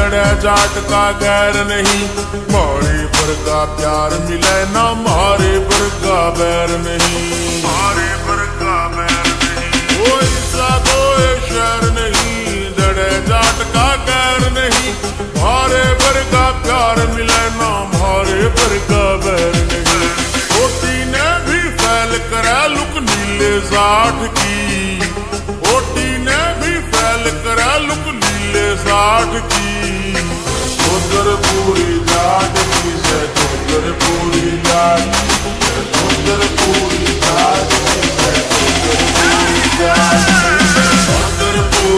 लड़े जाट का गैर नहीं, मारे पर का प्यार मिले ना मारे पर का बैर नहीं, मारे पर का बैर नहीं। कोई सा कोई शहर नहीं, लड़े जाट का गैर नहीं, मारे पर का प्यार मिले ना मारे पर का बैर नहीं। ओटी ने भी फैल करा लुक नीले साठ की, ओटी ने भी फैल करा लुक नीले साठ की। चौधर पूरी जाट की से चौधर पूरी जाट, चौधर पूरी